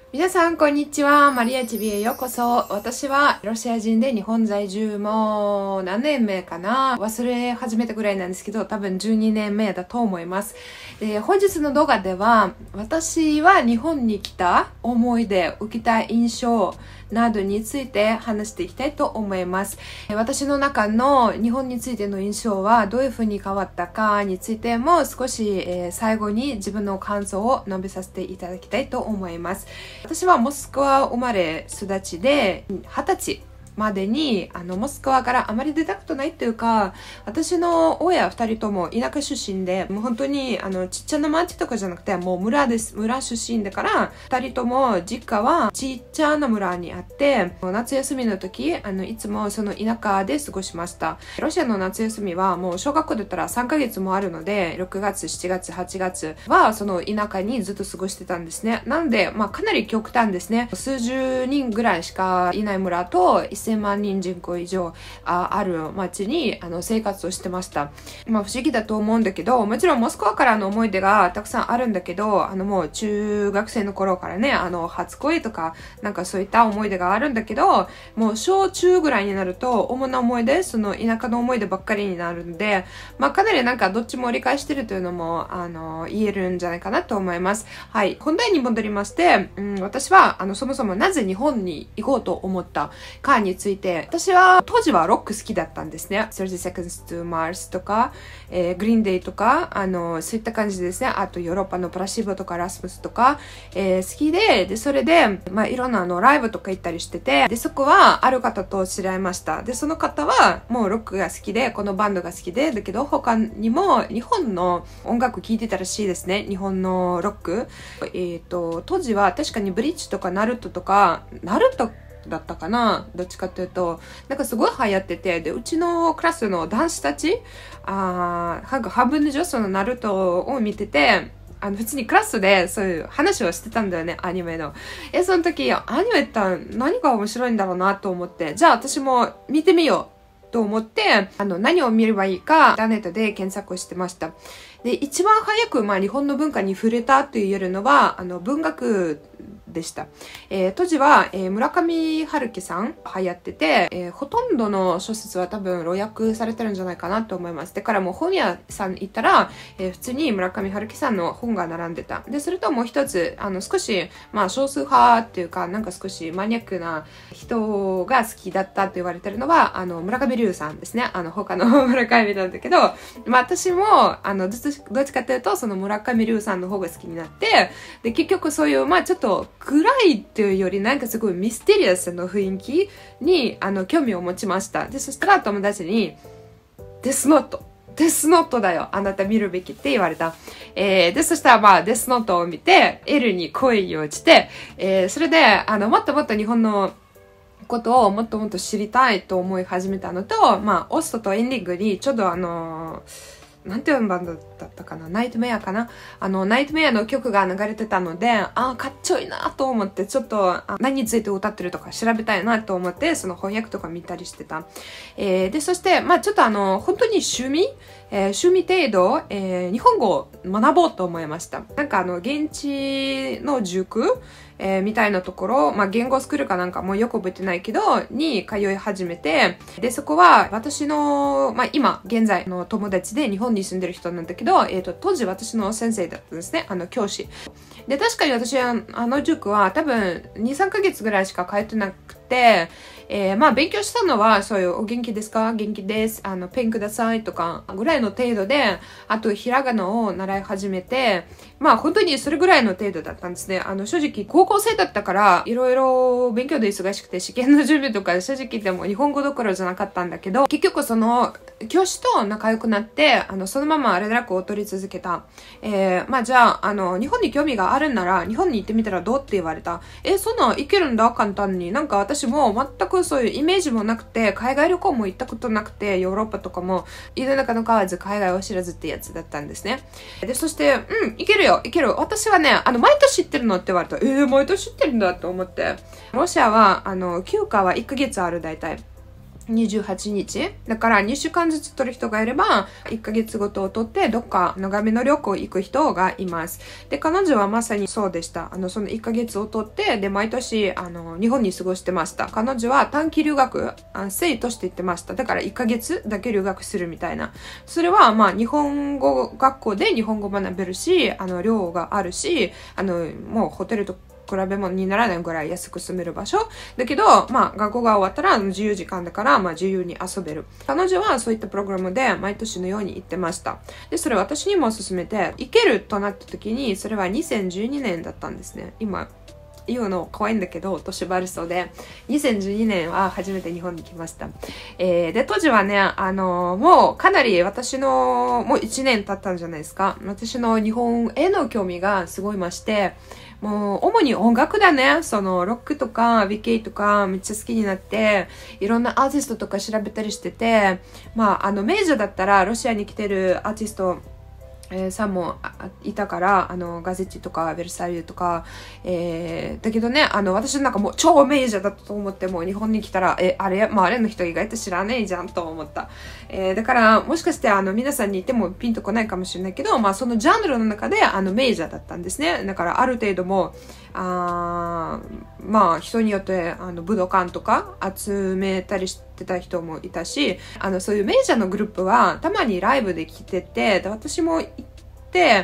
皆さん、こんにちは。マリア TV へようこそ。私はロシア人で日本在住もう何年目かな忘れ始めたぐらいなんですけど、多分12年目だと思います。で、本日の動画では、私は日本に来た思い出、受けた印象などについて話していきたいと思います。私の中の日本についての印象はどういうふうに変わったかについても少し、最後に自分の感想を述べさせていただきたいと思います。私はモスクワ生まれ育ちで20歳までにモスクワからあまり出たことないっていうか、私の親2人とも田舎出身で、もう本当にちっちゃな町とかじゃなくてもう村です。村出身だから2人とも実家はちっちゃな村にあって、夏休みの時いつもその田舎で過ごしました。ロシアの夏休みはもう小学校だったら3ヶ月もあるので、6月7月8月はその田舎にずっと過ごしてたんですね。なのでかなり極端ですね。数十人ぐらいしかいない村と1000万人人口以上ある町に生活をしてました。不思議だと思うんだけど、もちろんモスクワからの思い出がたくさんあるんだけど、もう中学生の頃からね、初恋とかなんかそういった思い出があるんだけど、もう小中ぐらいになると主な思い出、その田舎の思い出ばっかりになるんで、かなりなんかどっちも理解してるというのも言えるんじゃないかなと思います。はい、本題に戻りまして、私はそもそもなぜ日本に行こうと思ったかについて、私は当時はロック好きだったんですね。30 Seconds to Mars とか、グリーンデイとか、そういった感じですね。あとヨーロッパのプラシーボとかラスムスとか、好きで、それで、いろんなライブとか行ったりしてて、で、そこはある方と知り合いました。で、その方はもうロックが好きで、このバンドが好きで、だけど他にも日本の音楽聴いてたらしいですね。日本のロック。当時は確かにブリッジとかナルトとか、ナルトだったかな、どっちかというとなんかすごい流行ってて、でうちのクラスの男子たち半分の女子のナルトを見てて、普通にクラスでそういう話をしてたんだよね、アニメの。その時アニメって何が面白いんだろうなと思って、じゃあ私も見てみようと思って、何を見ればいいかインターネットで検索をしてました。で、一番早く日本の文化に触れたというのは文学でした。当時は、村上春樹さん流行ってて、ほとんどの小説は多分要約されてるんじゃないかなと思います。だからもう本屋さん行ったら、普通に村上春樹さんの本が並んでた。で、それともう一つ、少し、少数派っていうか、なんか少しマニアックな人が好きだったって言われてるのは、村上龍さんですね。他の村上なんだけど、私も、どっちかというと、その村上龍さんの方が好きになって、で、結局そういう、ちょっと暗いっていうより、なんかすごいミステリアスな雰囲気に、興味を持ちました。で、そしたら友達に、デスノートだよ。あなた見るべきって言われた。で、そしたらデスノートを見て、L に恋に落ちて、それで、もっともっと日本のことをもっともっと知りたいと思い始めたのと、オストとエンディングにちょうどなんていうバンドだったかな、ナイトメアかな、ナイトメアの曲が流れてたので、かっちょいいなと思って、ちょっと何について歌ってるとか調べたいなと思って、その翻訳とか見たりしてた。で、そして、ちょっと本当に趣味程度、日本語を学ぼうと思いました。なんか現地の塾みたいなところ、言語スクールかなんかもうよく覚えてないけど、に通い始めて、で、そこは私の、今、現在の友達で日本に住んでる人なんだけど、当時私の先生だったんですね、教師。で、確かに私は、塾は多分2、3ヶ月ぐらいしか通ってなくて、勉強したのは、そういう、お元気ですか？元気です。ペンくださいとか、ぐらいの程度で、あと、ひらがなを習い始めて、本当にそれぐらいの程度だったんですね。正直、高校生だったから、いろいろ勉強で忙しくて、試験の準備とか、正直でも日本語どころじゃなかったんだけど、結局教師と仲良くなって、そのまま連絡を取り続けた。じゃあ、日本に興味があるんなら、日本に行ってみたらどうって言われた。そんなん行けるんだ、簡単に。なんか私も全くそういうイメージもなくて、海外旅行も行ったことなくて、ヨーロッパとかも、井の中の買わず海外を知らずってやつだったんですね。で、そして、行けるよ、行ける。私はね、毎年行ってるのって言われた。毎年行ってるんだと思って。ロシアは、休暇は1ヶ月ある、大体。 28日。だから2週間ずつ取る人がいれば、1ヶ月ごとを取ってどっか長めの旅行行く人がいます。で、彼女はまさにそうでした。その1ヶ月を取って、で、毎年、日本に過ごしてました。彼女は短期留学、生として言ってました。だから1ヶ月だけ留学するみたいな。それは、まあ、日本語学校で日本語学べるし、寮があるし、もうホテルと比べ物にならないぐらい安く住める場所。だけど、まあ、学校が終わったら自由時間だから、まあ、自由に遊べる。彼女はそういったプログラムで毎年のように行ってました。で、それ私にも勧めて、行けるとなった時に、それは2012年だったんですね。今、言うの怖いんだけど、年バルそうで、2012年は初めて日本に来ました。で、当時はね、もうかなり私の、もう1年経ったんじゃないですか。私の日本への興味がすごい増して、もう、主に音楽だね。その、ロックとか、BK とか、めっちゃ好きになって、いろんなアーティストとか調べたりしてて、まあ、メジャーだったら、ロシアに来てるアーティスト、さんもいたから、ガゼッチとか、ベルサイユとか、だけどね、私なんかもう超メジャーだったと思って、もう日本に来たら、あれの人意外と知らねえじゃんと思った。だから、もしかして、皆さんに言ってもピンとこないかもしれないけど、まあ、そのジャンルの中で、メジャーだったんですね。だから、ある程度も、まあ、人によって、武道館とか集めたりしてた人もいたし、そういうメジャーのグループは、たまにライブで来てて、で私も行って、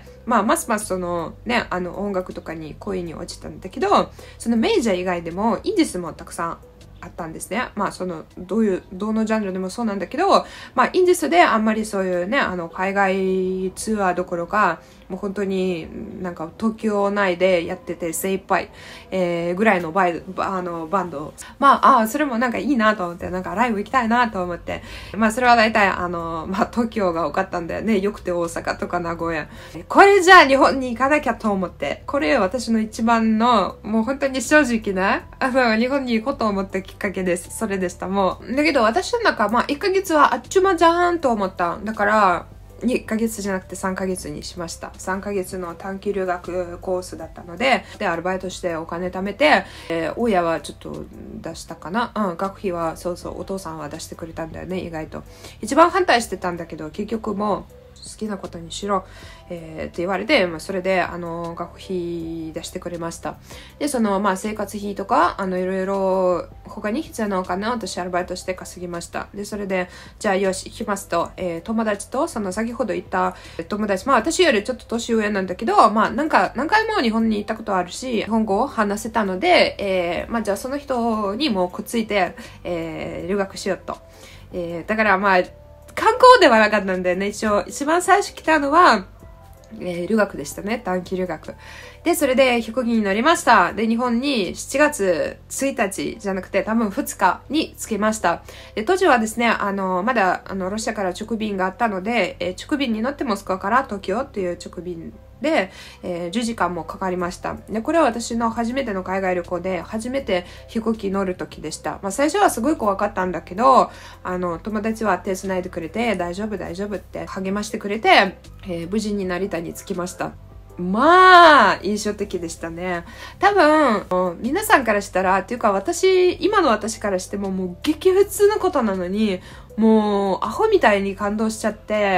まあ、ますますそのね、音楽とかに恋に落ちたんだけど、そのメジャー以外でも、インディスもたくさんあったんですね。まあ、どのジャンルでもそうなんだけど、まあ、インディスであんまりそういうね、海外ツアーどころか、もう本当になんか東京内でやってて精一杯、ぐらいのバンド。まあ、それもなんかいいなと思って、なんかライブ行きたいなと思って。まあ、それは大体まあ、東京が多かったんだよね。よくて大阪とか名古屋。これじゃあ日本に行かなきゃと思って。これ私の一番の、もう本当に正直な、日本に行こうと思ったきっかけです。それでした。もう。だけど私の中、まあ、1ヶ月はあっちゅう間じゃーんと思った。だから、2ヶ月じゃなくて3ヶ月にしました。3ヶ月の短期留学コースだったので、アルバイトしてお金貯めて、親はちょっと出したかな。学費は、そうそう、お父さんは出してくれたんだよね、意外と。一番反対してたんだけど、結局もう、好きなことにしろ、って言われて、まあ、それで、学費出してくれました。で、まあ、生活費とか、いろいろ、他に必要なお金を私、アルバイトして稼ぎました。で、それで、じゃあ、よし、行きますと、友達と、先ほど言った友達、まあ、私よりちょっと年上なんだけど、まあ、何回も日本に行ったことあるし、日本語を話せたので、まあ、じゃあ、その人にもくっついて、留学しようと。だから、まあ、観光ではなかったんだよね。一番最初来たのは、留学でしたね。短期留学。で、それで飛行機に乗りました。で、日本に7月1日じゃなくて多分2日に着きました。で、当時はですね、まだ、ロシアから直便があったので、直便に乗ってモスクワから東京っていう直便で、10時間もかかりました。で、これは私の初めての海外旅行で、初めて飛行機乗る時でした。まあ、最初はすごい怖かったんだけど、友達は手繋いでくれて、大丈夫って励ましてくれて、無事に成田に着きました。まあ、印象的でしたね。多分、皆さんからしたら、っていうか今の私からしてももう激普通のことなのに、もうアホみたいに感動しちゃって、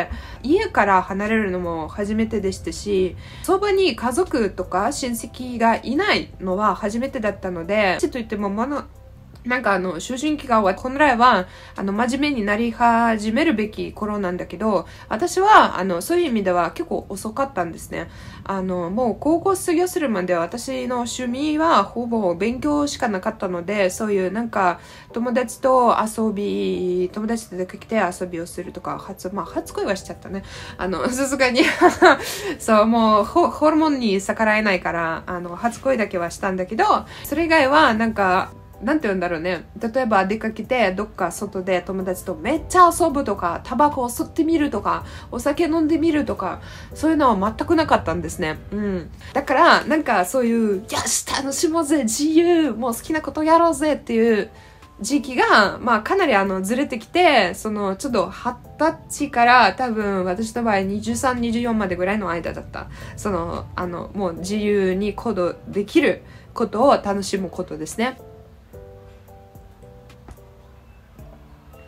家から離れるのも初めてでしたし、そばに家族とか親戚がいないのは初めてだったので、と言ってもなんか思春期が終わって、本来は、真面目になり始めるべき頃なんだけど、私は、そういう意味では結構遅かったんですね。もう高校卒業するまで私の趣味はほぼ勉強しかなかったので、そういうなんか、友達と出てきて遊びをするとか、初恋はしちゃったね。さすがにそう、もう、ホルモンに逆らえないから、初恋だけはしたんだけど、それ以外はなんか、なんて言うんだろうね。例えば出かけてどっか外で友達とめっちゃ遊ぶとか、タバコを吸ってみるとか、お酒飲んでみるとか、そういうのは全くなかったんですね。だから、なんかそういう、よし、楽しもうぜ、自由、もう好きなことやろうぜっていう時期が、まあかなりずれてきて、ちょっと20歳から多分私の場合23、24までぐらいの間だった。もう自由に行動できることを楽しむことですね。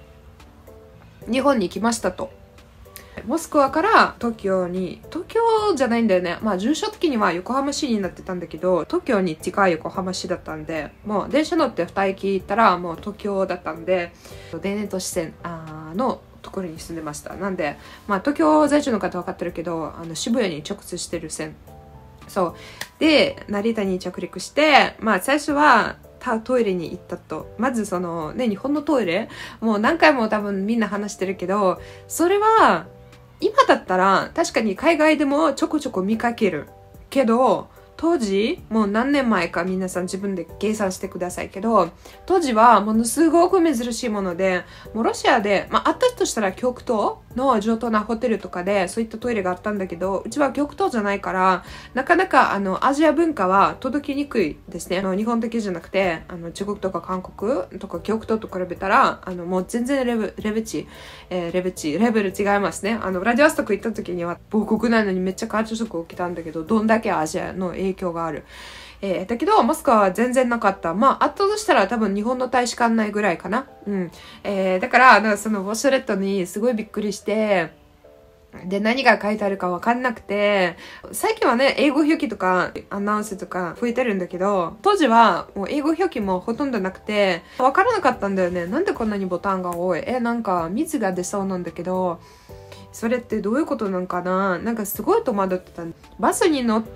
日本に来ましたと。モスクワから東京じゃないんだよね。まあ住所的には横浜市になってたんだけど、東京に近い横浜市だったんで、もう電車乗って2駅行ったらもう東京だったんで、田園都市線のところに住んでました。なんで、まあ東京在住の方分かってるけど、渋谷に直通してる線。そう。で、成田に着陸して、まあ最初は、トイレに行ったと。まず日本のトイレもう何回も多分みんな話してるけど、それは、今だったら確かに海外でもちょこちょこ見かける。けど、当時、もう何年前か皆さん自分で計算してくださいけど、当時はものすごく珍しいもので、もうロシアで、あったとしたら極東の上等なホテルとかでそういったトイレがあったんだけど、うちは極東じゃないから、なかなかアジア文化は届きにくいですね。日本的じゃなくて、中国とか韓国とか極東と比べたら、もう全然レベル違いますね。ウラジオストク行った時には、母国なのにめっちゃカルチャーショック起きたんだけど、どんだけアジアの影響がある。だけど、モスクワは全然なかった。まあ、あったとしたら多分日本の大使館内ぐらいかな。だから、そのウォシュレットにすごいびっくりして、で、何が書いてあるかわかんなくて、最近はね、英語表記とかアナウンスとか増えてるんだけど、当時はもう英語表記もほとんどなくて、わからなかったんだよね。なんでこんなにボタンが多い？なんか水が出そうなんだけど、それってどういうことなんかな？なんかすごい戸惑ってた。バスに乗って、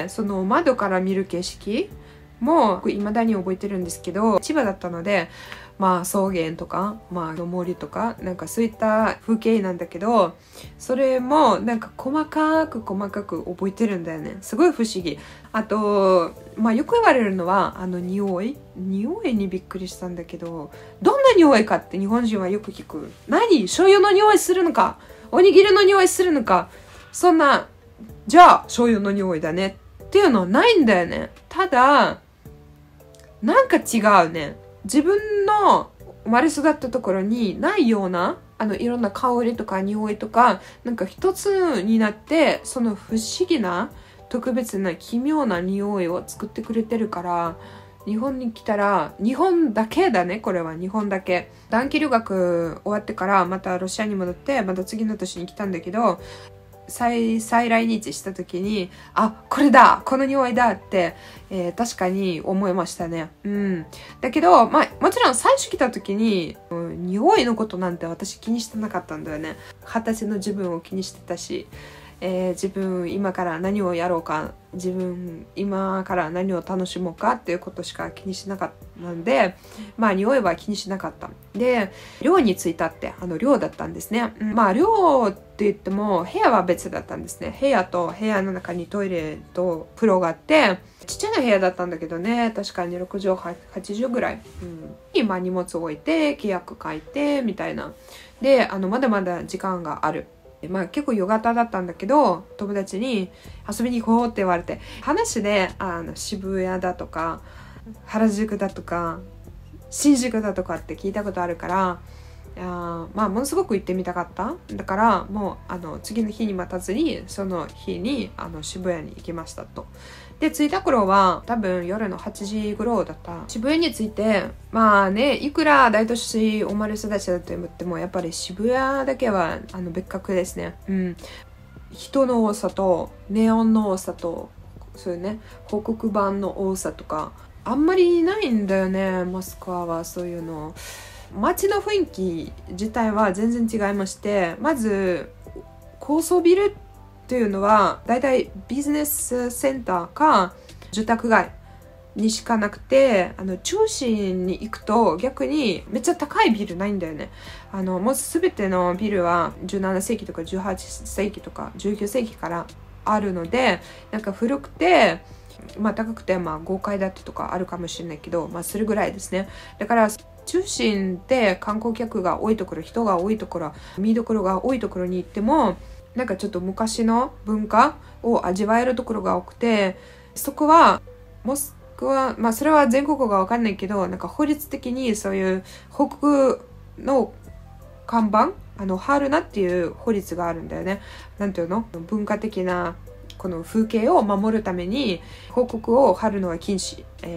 その窓から見る景色も未だに覚えてるんですけど、千葉だったので、まあ草原とか、まあ森とか、なんかそういった風景なんだけど、それもなんか細かく覚えてるんだよね。すごい不思議。あと、まあよく言われるのは、匂いにびっくりしたんだけど、どんな匂いかって日本人はよく聞く。醤油の匂いするのか？おにぎりの匂いするのか？そんな、じゃあ醤油の匂いだねっていうのはないんだよね。ただ、なんか違うね。自分の生まれ育ったところにないような、いろんな香りとか匂いとか、なんか一つになって、その不思議な、特別な奇妙な匂いを作ってくれてるから、日本に来たら、日本だけだね、これは日本だけ。短期留学終わってから、またロシアに戻って、また次の年に来たんだけど、再来日した時に、これだ、この匂いだって、確かに思いましたね。だけど、まあ、もちろん最初来た時に、匂いのことなんて私気にしてなかったんだよね。20歳の自分を気にしてたし、自分今から何をやろうか、自分今から何を楽しもうかっていうことしか気にしなかったので、まあ匂いは気にしなかった。で、寮に着いたって寮だったんですね。まあ寮って言っても部屋は別だったんですね。部屋の中にトイレと風呂があって、ちっちゃな部屋だったんだけどね、確かに6畳80ぐらい。今荷物置いて契約書いてみたいな。で、まだまだ時間がある。まあ結構夕方だったんだけど、友達に遊びに行こうって言われて、話で渋谷だとか原宿だとか新宿だとかって聞いたことあるから、まあものすごく行ってみたかった。だからもう次の日に待たずにその日に渋谷に行きましたと。で、着いた頃は多分夜の8時頃だった。渋谷に着いて、まあね、いくら大都市生まれ育ちだと言っても、やっぱり渋谷だけは別格ですね。人の多さと、ネオンの多さと、そういうね、広告板の多さとか、あんまりないんだよね、モスクワはそういうの。街の雰囲気自体は全然違いまして、まず、高層ビルっていうのはだいたいビジネスセンターか住宅街にしかなくて、中心に行くと逆にめっちゃ高いビルないんだよね。もう全てのビルは17世紀とか18世紀とか19世紀からあるので、なんか古くて、まあ高くて、まあ5階建てとかあるかもしれないけど、まあそれぐらいですね。だから中心で観光客が多いところ、人が多いところ、見どころが多いところに行っても、なんかちょっと昔の文化を味わえるところが多くて、そこはモスクワ、まあそれは全国がわかんないけど、なんか法律的にそういう北国の看板、ハールナっていう法律があるんだよね。なんていうの？文化的なこの風景を守るために報告を貼るのは禁止、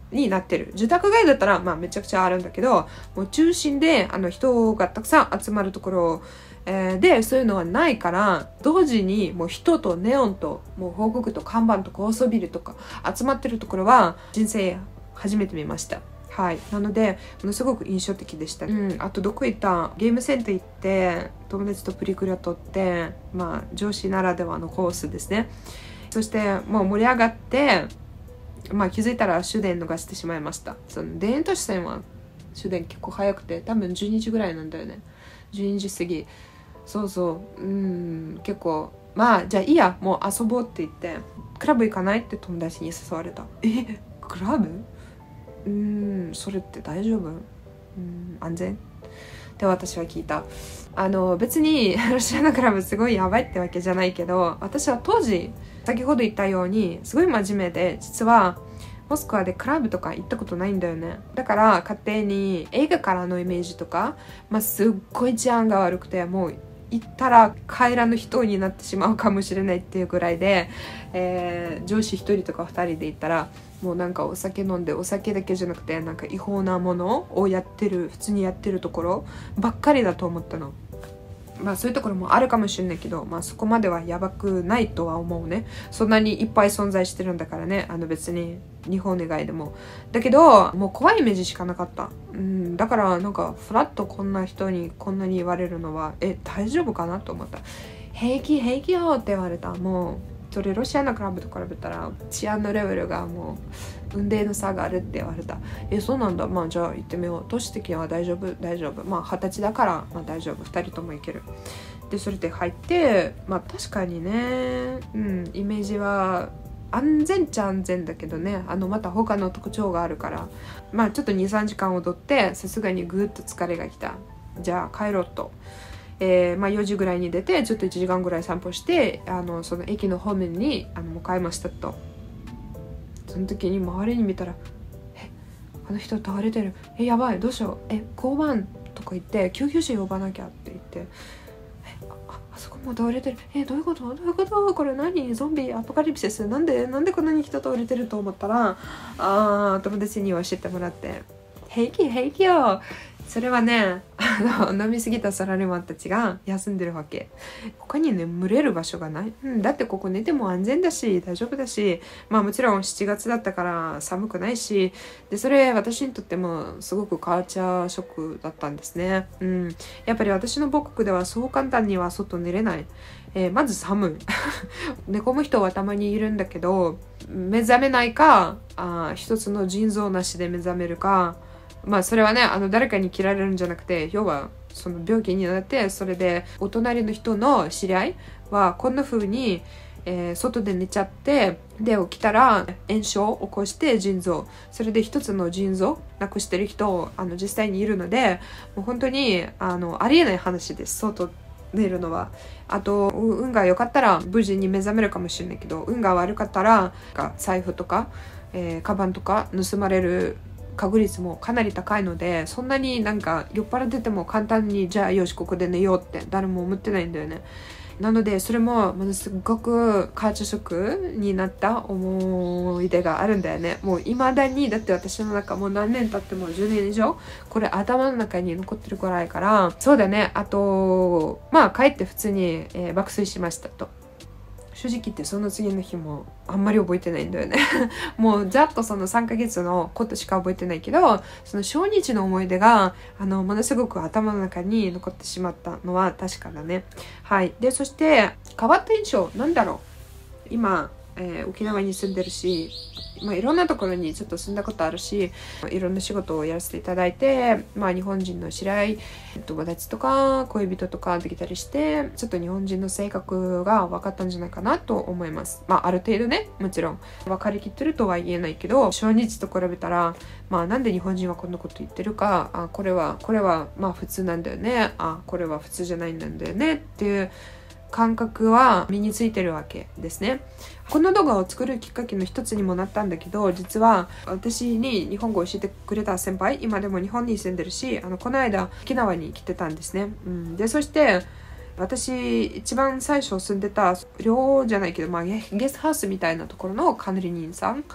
になってる。住宅街だったら、まあめちゃくちゃあるんだけど、もう中心で、人がたくさん集まるところ、で、そういうのはないから、同時にもう人とネオンと、もう広告と看板と高層ビルとか集まってるところは、人生初めて見ました。はい。なので、ものすごく印象的でした。あとどこ行った？ゲームセンター行って、友達とプリクラ撮って、まあ上司ならではのコースですね。そしてもう盛り上がって、まあ気づいたら終電逃してしまいました。その田園都市線は終電結構早くて、多分12時ぐらいなんだよね。12時過ぎ。そうそう。結構、まあじゃあいいや、もう遊ぼうって言って、クラブ行かないって友達に誘われた。クラブ？それって大丈夫？安全？って私は聞いた。別にロシアのクラブすごいやばいってわけじゃないけど、私は当時先ほど言ったようにすごい真面目で、実はモスクワでクラブとか行ったことないんだよね。だから勝手に映画からのイメージとか、すっごい治安が悪くて、もう行ったら帰らぬ人になってしまうかもしれないっていうぐらいで、上司1人とか2人で行ったら、もうなんかお酒飲んで、お酒だけじゃなくてなんか違法なものをやってる、普通にやってるところばっかりだと思ったの。そういうところもあるかもしれないけど、そこまではやばくないとは思うね。そんなにいっぱい存在してるんだからね。別に日本以外でも。だけど、もう怖いイメージしかなかった。だからなんかフラッとこんな人にこんなに言われるのは、大丈夫かなと思った。平気よって言われた。もう、それロシアのクラブと比べたら治安のレベルがもう雲泥の差があるって言われた。そうなんだ。じゃあ行ってみよう。都市的には大丈夫。20歳だから、大丈夫。2人とも行ける。で、それで入って、確かにね、イメージは安全っちゃ安全だけどね、また他の特徴があるから、ちょっと 2,3 時間踊って、さすがにぐーっと疲れが来た。じゃあ帰ろうと。4時ぐらいに出て、ちょっと1時間ぐらい散歩して、その駅の方面に向かいましたと。その時に周りに見たら、あの人倒れてる。やばい、どうしよう。交番とか言って、救急車呼ばなきゃって言って、あそこも倒れてる。どういうことこれ何？ゾンビアポカリプシス？なんでこんなに人倒れてると思ったら、友達に教えてもらって、平気よ。それはね、飲みすぎたサラリーマンたちが休んでるわけ。他に眠れる場所がない。だってここ寝ても安全だし、大丈夫だし、もちろん7月だったから寒くないし、で、それ私にとってもすごくカルチャーショックだったんですね。やっぱり私の母国ではそう簡単には外寝れない。まず寒い。寝込む人はたまにいるんだけど、目覚めないか、一つの腎臓なしで目覚めるか、それはね、誰かに切られるんじゃなくて、要はその病気になって、それでお隣の人の知り合いはこんな風に、外で寝ちゃって、で起きたら炎症を起こして腎臓、それで一つの腎臓なくしてる人実際にいるので、もう本当にありえない話です。外寝るのは。あと運が良かったら無事に目覚めるかもしれないけど、運が悪かったら財布とか、カバンとか盗まれる確率もかなり高いので、そんなになんか酔っ払ってても簡単にじゃあよしここで寝ようって誰も思ってないんだよね。なのでそれもすっごくカルチャーショックになった思い出があるんだよね。もう未だに、だって私の中もう何年経っても10年以上これ頭の中に残ってるくらいから。そうだね。あと帰って普通に、爆睡しましたと。正直言ってその次の日もあんまり覚えてないんだよね。もうざっとその3ヶ月のことしか覚えてないけど、その小日の思い出がものすごく頭の中に残ってしまったのは確かだね。はい。で、そして変わった印象なんだろう。今、沖縄に住んでるし、いろんなところにちょっと住んだことあるし、いろんな仕事をやらせていただいて、日本人の知り合い、友達とか恋人とかできたりして、ちょっと日本人の性格が分かったんじゃないかなと思います。ある程度ね、もちろん分かりきってるとは言えないけど、初日と比べたら、なんで日本人はこんなこと言ってるか、これは普通なんだよね、これは普通じゃないんだよねっていう感覚は身についてるわけですね。この動画を作るきっかけの一つにもなったんだけど、実は私に日本語を教えてくれた先輩、今でも日本に住んでるし、この間沖縄に来てたんですね。で、そして私一番最初住んでた寮じゃないけど、ゲストハウスみたいなところの管理人さん、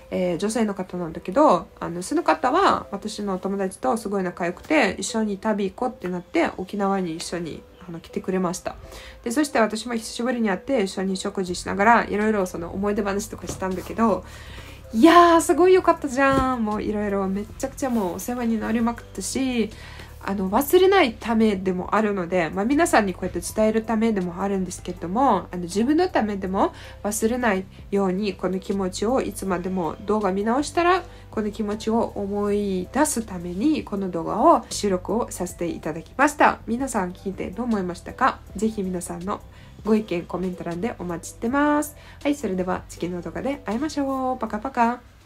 女性の方なんだけど、その方は私の友達とすごい仲良くて、一緒に旅行こうってなって沖縄に一緒に来てくれました。でそして私も久しぶりに会って一緒に食事しながらいろいろその思い出話とかしたんだけど、いやーすごい良かったじゃん。もういろいろめちゃくちゃもうお世話になりまくったし、忘れないためでもあるので、皆さんにこうやって伝えるためでもあるんですけれども、自分のためでも忘れないようにこの気持ちをいつまでも動画見直したらこの気持ちを思い出すためにこの動画を収録をさせていただきました。皆さん聞いてどう思いましたか？ぜひ皆さんのご意見コメント欄でお待ちしてます。はい、それでは次の動画で会いましょう。パカパカ。